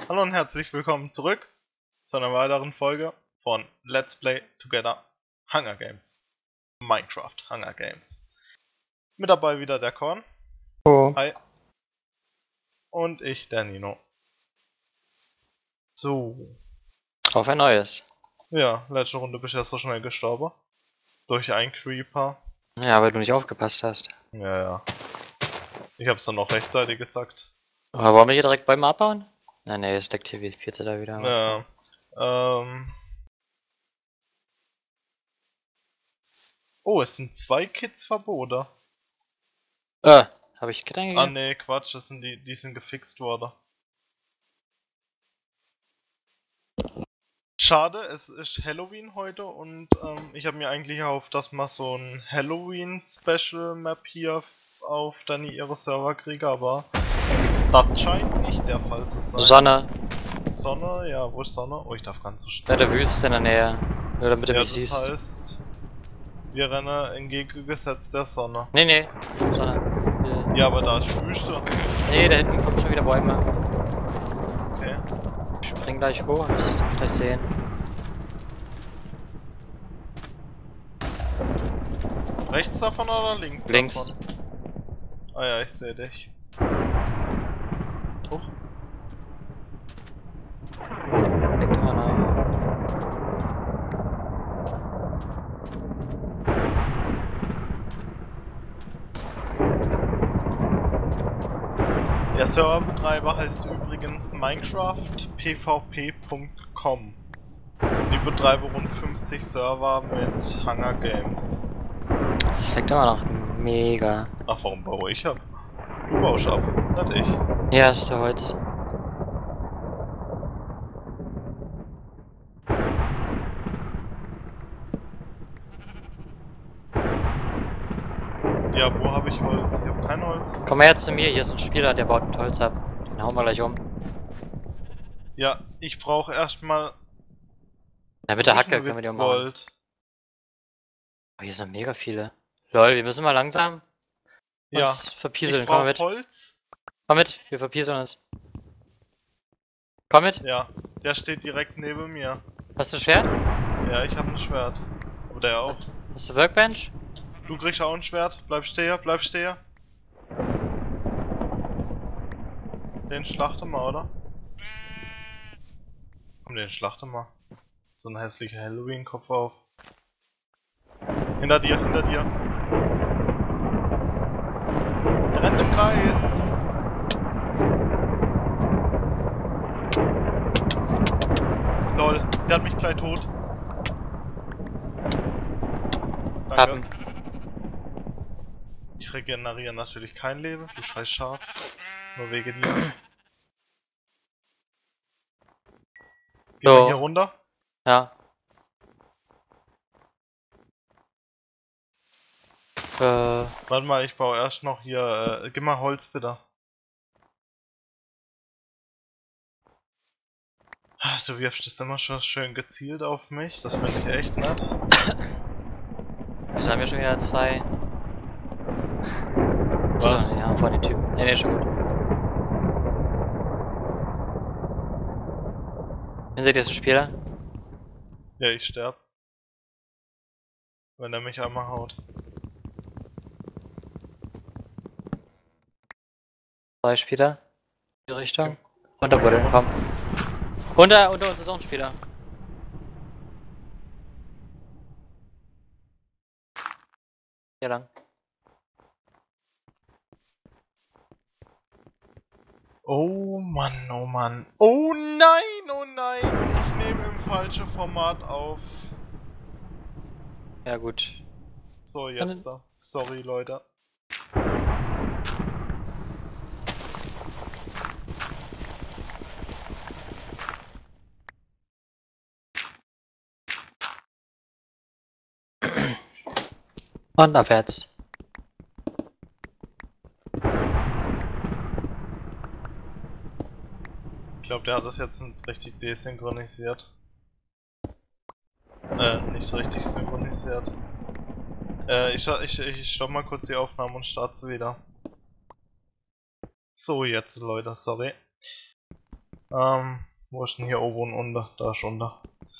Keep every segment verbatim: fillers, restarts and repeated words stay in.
Hallo und herzlich willkommen zurück zu einer weiteren Folge von Let's Play Together Hunger Games. Minecraft Hunger Games. Mit dabei wieder der Korn. Oh. Hi. Und ich, der Nino. So. Auf ein neues. Ja, letzte Runde bist du ja so schnell gestorben. Durch einen Creeper. Ja, weil du nicht aufgepasst hast. Ja, ja. Ich hab's dann noch rechtzeitig gesagt. Aber wollen wir hier direkt beim Abbauen? Nein, nee, es steckt hier wie vierzehn da wieder. Ja. Ähm. Oh, es sind zwei Kids verboten. Äh, habe ich Kit Ah eingegeben? ne, Quatsch, das sind die, die sind gefixt worden. Schade, es ist Halloween heute und ähm, ich habe mir eigentlich erhofft, dass man so ein Halloween-Special-Map hier auf dann ihre Server kriege, aber das scheint nicht der Fall zu sein. Sonne. Sonne, ja, wo ist Sonne? Oh, ich darf ganz so Bei schnell. der Wüste in der Nähe. Nur damit du Ja, mich das siehst. heißt, wir rennen entgegengesetzt der Sonne. Nee, nee. Sonne. Hier. Ja, aber da ist Wüste. Nee, da hinten kommen schon wieder Bäume. Okay. Ich spring gleich hoch, wirst du gleich sehen. Rechts davon oder links Links. davon? Ah ja, ich sehe dich. Hoch. Denkt immer noch. Der Serverbetreiber heißt übrigens Minecraft P V P punkt com. Die betreiben rund fünfzig Server mit Hunger Games. Das fleckt immer noch mega. Ach, warum baue ich ab? Du baust ab, nicht ich. Hier hast du Holz. Ja, wo habe ich Holz? Ich habe kein Holz. Komm mal her zu mir, hier ist ein Spieler, der baut mit Holz ab. Den hauen wir gleich um. Ja, ich brauche erstmal. Ja, mit der Hacke können wir die umhauen. Gold. Oh, hier sind mega viele. Lol, wir müssen mal langsam Ja, uns verpieseln. ich Komm mal brauche mit. Holz. Komm mit, wir verpieseln uns. Komm mit. Ja, der steht direkt neben mir. Hast du ein Schwert? Ja, ich habe ein Schwert. Aber der auch. Hast du Workbench? Du kriegst auch ein Schwert. Bleib stehen, bleib stehen. Den schlachte mal, oder? Komm, den schlachte mal. So ein hässlicher Halloween-Kopf auf. Hinter dir, hinter dir. Er rennt im Kreis. Lol, der hat mich gleich tot. Danke. Happen. Ich regeneriere natürlich kein Leben, du scheiß Schaf. Nur wegen dir. Gehen wir So. hier runter? Ja. Äh, Warte mal, ich baue erst noch hier. Äh, gib mal Holz bitte. Ah, du wirfst es immer schon schön gezielt auf mich, das finde ich echt nett. wieso haben wir schon wieder zwei? Was? So, ja, vor den Typen. Nee, nee, schon gut. Dann seht ihr, ist ein Spieler. Ja, ich sterb. Wenn er mich einmal haut. Zwei Spieler. Die Richtung. Unter Buddeln, komm. Unter, unter uns ist auch ein Spieler. Hier lang. Oh Mann, oh Mann. Oh nein, oh nein! Ich nehme im falschen Format auf. Ja, gut. So, jetzt da. Sorry, Leute. Und abwärts. Ich glaube, der hat das jetzt nicht richtig desynchronisiert. Äh, nicht richtig synchronisiert. Äh, ich, ich, ich stopp mal kurz die Aufnahme und starte sie wieder. So, jetzt Leute, sorry. Ähm, wo ist denn hier oben und unter? Da ist unter.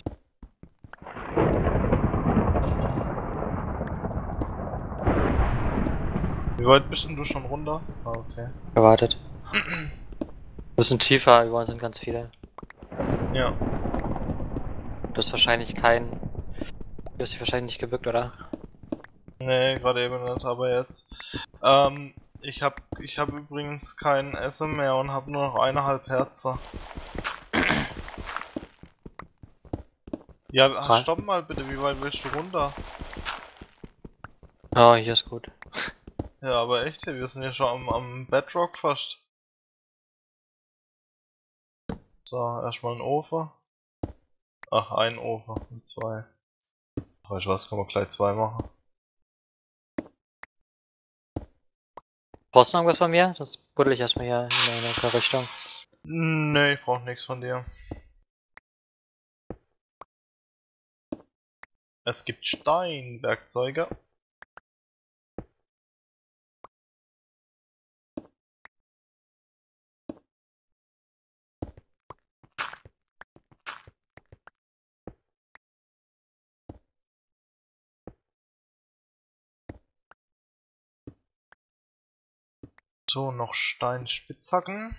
Wie weit bist denn du schon runter? Ah, okay. Gewartet. Bisschen tiefer, über uns sind ganz viele. Ja. Du hast wahrscheinlich keinen. Du hast dich wahrscheinlich nicht gebückt, oder? Nee, gerade eben nicht, aber jetzt. Ähm, ich hab, ich hab übrigens kein Essen mehr und hab nur noch eineinhalb Herzen. Ja, ach, Ra- stopp mal bitte, wie weit willst du runter? Oh, hier ist gut. Ja, aber echt, wir sind ja schon am, am Bedrock fast. So, erstmal ein Ofen. Ach, ein Ofen und zwei. Ach, weißt du was, können wir gleich zwei machen. Brauchst du noch irgendwas von mir? Sonst buddel ich erstmal hier in eine andere Richtung. Nee, ich brauch nichts von dir. Es gibt Steinwerkzeuge. So, noch Steinspitzhacken.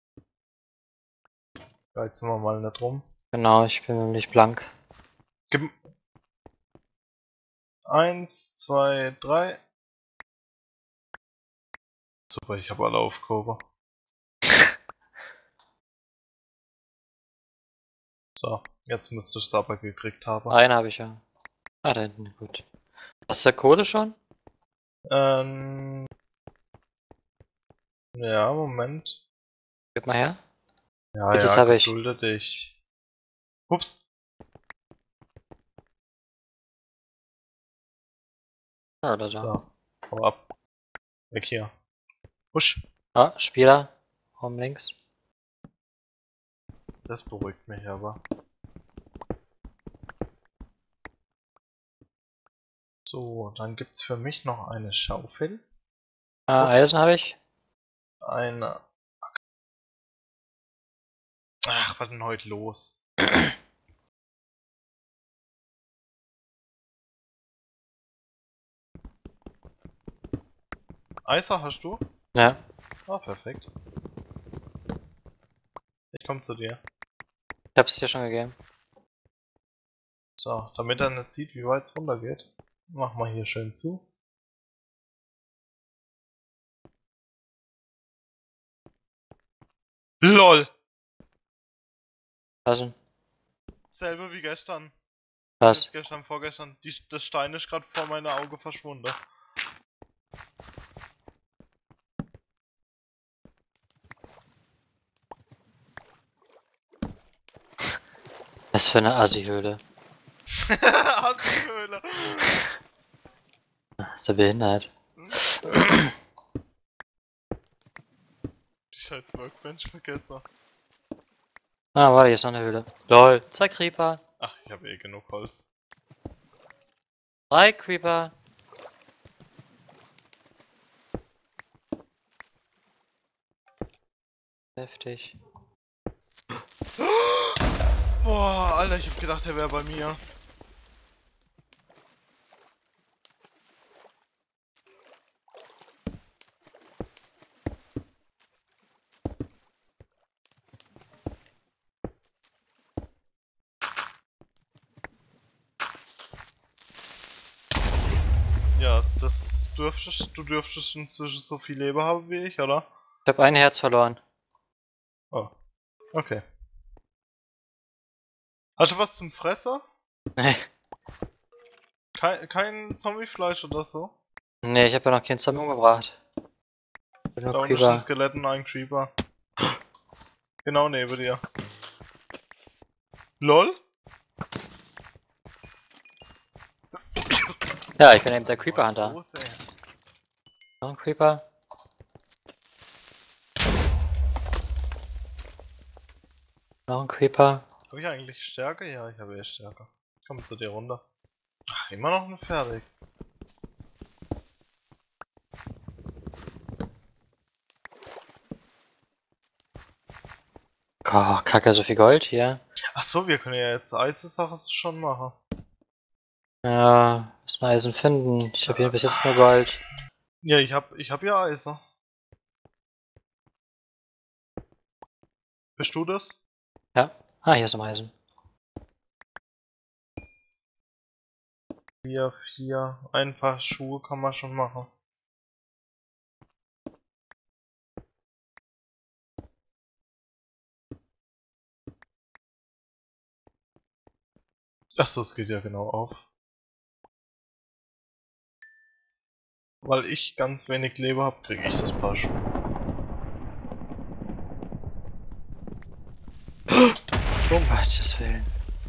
Reizen wir mal nicht rum. Genau, ich bin nämlich blank. Gib. Eins, zwei, drei. Super, ich habe alle aufgehoben. So, jetzt müsste ich es aber gekriegt haben. Einen habe ich ja. Ah, da hinten, gut. Hast du Kohle schon? Ähm. Ja, Moment. Gib mal her. Ja, Welches ja, habe ich? gedulde dich. Ups. Ja, oder so. So, hau ab. Weg hier. Husch. Ah, Spieler. Oben links. Das beruhigt mich aber. So, dann gibt's für mich noch eine Schaufel. Ah, Oh. Eisen habe ich. Eine. Ach, was denn heute los? Eiser hast du? Ja. Ah, perfekt. Ich komm zu dir. Ich hab's dir schon gegeben. So, damit er nicht sieht, wie weit es runter geht, machen wir hier schön zu. LOL! Was denn? Selbe wie gestern. Was? Jetzt gestern, vorgestern. Die, das Stein ist gerade vor meinem Auge verschwunden. Was für eine Assi-Höhle. Assi-Höhle! Ist er behindert? Die scheiß Workbench vergessen. Ah, warte, hier ist noch eine Höhle. LOL. Zwei Creeper. Ach, ich habe eh genug Holz. Drei Creeper. Heftig. Boah, Alter, ich hab gedacht, er wäre bei mir. Ja, das dürftest, du dürftest inzwischen so viel Leben haben wie ich, oder? Ich habe ein Herz verloren. Oh, okay. Hast du was zum Fresser? Nee. Kein, kein Zombiefleisch oder so? Nee, ich habe ja noch keinen Zombie umgebracht. Ich bin nur Da unten ist ein Creeper. Skelett und ein Creeper. Genau neben dir. LOL? Ja, ich bin eben der Creeper Hunter. Los, ey. Noch ein Creeper. Noch ein Creeper. Hab ich eigentlich Stärke? Ja, ich habe eh Stärke. Ich komm zu dir runter. Ach, immer noch nicht fertig. Oh, kacke, so viel Gold hier. Ach so, wir können ja jetzt Eise-Sache schon machen. Ja, müssen Eisen finden. Ich habe hier bis jetzt nur Gold. Ja, ich hab, ich hab ja Eise. Bist du das? Ja. Ah, hier ist noch Eisen. Vier, vier. Ein paar Schuhe kann man schon machen. Achso, es geht ja genau auf. Weil ich ganz wenig Leben habe, kriege ich das Paar Schuhe. Um Gottes Willen.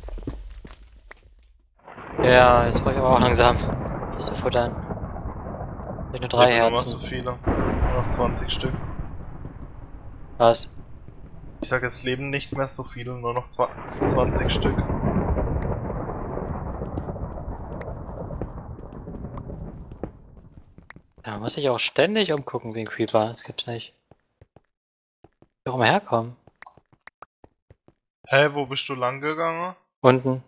Ja, jetzt brauche ich aber auch langsam was zu futtern. Ich hab nur drei Leben nur noch so Herzen. viele. Nur noch zwanzig Stück. Was? Ich sage, es leben nicht mehr so viele, nur noch zwanzig Stück. Da muss ich auch ständig umgucken wie ein Creeper. Das gibt's nicht. Warum herkommen? Hä, wo bist du lang gegangen? Unten.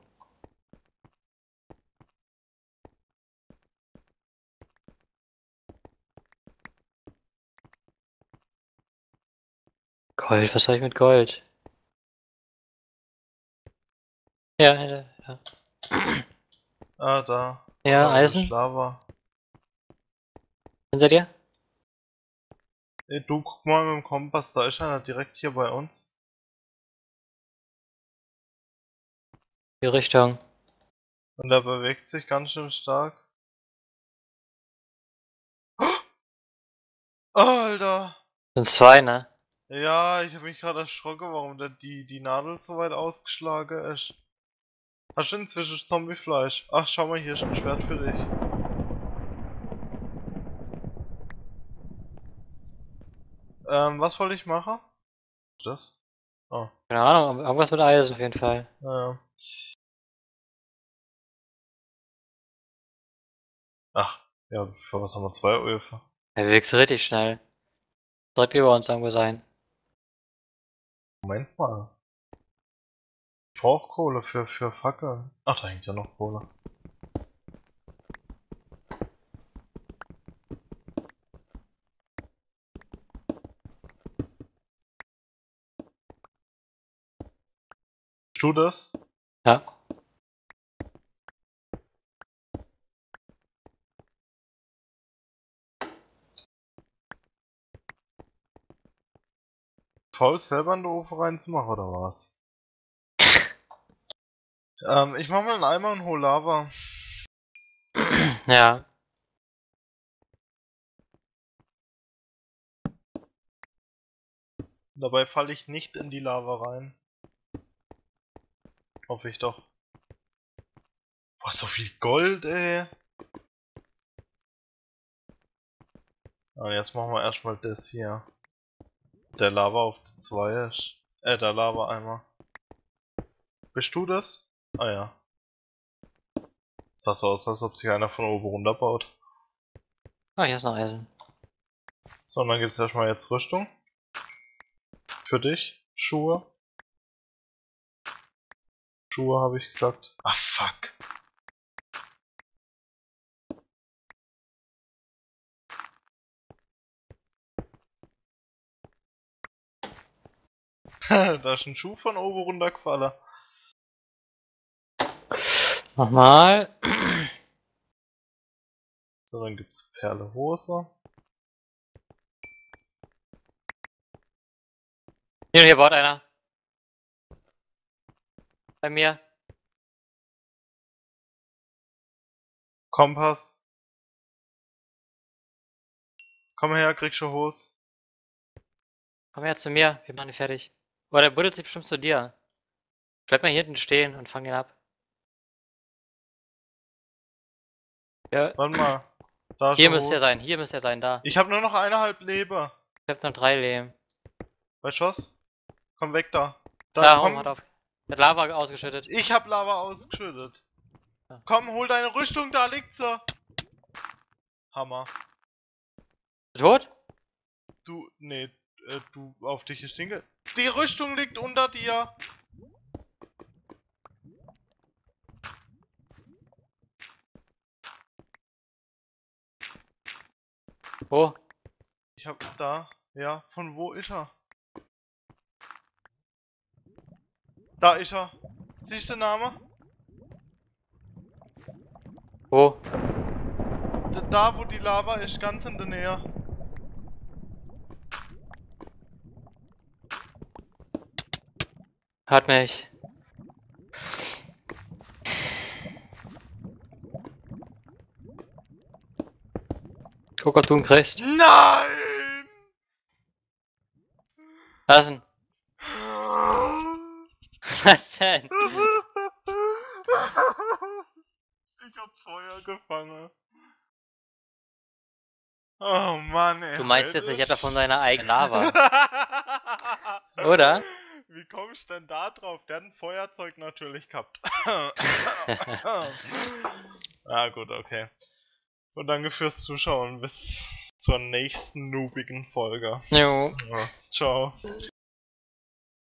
Gold, was soll ich mit Gold? Ja, ja, ja. Ah, da. Ja, Da Eisen. ist Lava. Hinter dir? Ey, du guck mal mit dem Kompass, da ist einer direkt hier bei uns. Die Richtung. Und der bewegt sich ganz schön stark. Alter! Sind zwei, ne? Ja, ich habe mich gerade erschrocken, warum der die, die Nadel so weit ausgeschlagen ist. Hast du inzwischen Zombiefleisch? Ach, schau mal, hier ist ein Schwert für dich. Ähm, was wollte ich machen? Das? Oh, Keine Ahnung, aber irgendwas mit Eisen auf jeden Fall. naja. Ach, ja, für was haben wir zwei Öfen? Er bewegt sich richtig schnell. Direkt über uns irgendwo sein. Moment mal. Ich brauch Kohle für, für Fackeln. Ach, da hängt ja noch Kohle. Bist du das? Ja. Faul selber in den Ofen reinzumachen, oder was? ähm, ich mach mal einen Eimer und hol Lava. Ja. Dabei falle ich nicht in die Lava rein. Hoffe ich doch. Boah, so viel Gold, ey. Ah, jetzt machen wir erstmal das hier. Der Lava auf zwei ist. Äh, der Lava-Eimer. Bist du das? Ah ja. Sah so aus, als ob sich einer von oben runterbaut. Ah, hier ist noch Eisen. So, und dann gibt's erstmal jetzt Rüstung. Für dich. Schuhe. Schuhe habe ich gesagt. Ah, fuck. Da ist ein Schuh von oben runtergefallen. Nochmal. So, dann gibt's Perlehose. Hier, hier baut einer. Bei mir. Kompass. Komm her, krieg schon Hose. Komm her zu mir, wir machen ihn fertig. Oder der buddelt sich bestimmt zu dir. Bleib mal hier hinten stehen und fang ihn ab. Ja. Warte mal. Da ist Hier schon müsste er Hose. sein, hier müsste er sein, da. Ich habe nur noch eineinhalb Leben. Ich hab noch drei Leben. Weißt du was? Komm weg da. Da, Da, komm. komm, hat auf. Der hat Lava ausgeschüttet. Ich hab Lava ausgeschüttet. Ja. Komm, hol deine Rüstung, da liegt sie. Hammer. Bist du tot? Du, nee, äh, du, auf dich ist Dinge. Die Rüstung liegt unter dir. Wo? Ich hab da. Ja, von wo ist er? Da ist er. Siehst du den Namen? Wo? Da, da, wo die Lava ist, ganz in der Nähe. Hat mich. Guck, ob du ihn kriegst. Nein! Was denn? Was denn? Ich hab Feuer gefangen. Oh Mann, ey. Du meinst jetzt, ich hätte von seiner seiner eigenen Lava. Oder? Wie komm ich denn da drauf? Der hat ein Feuerzeug natürlich gehabt. Ah gut, okay. Und danke fürs Zuschauen. Bis zur nächsten noobigen Folge. Jo. Ja, ciao.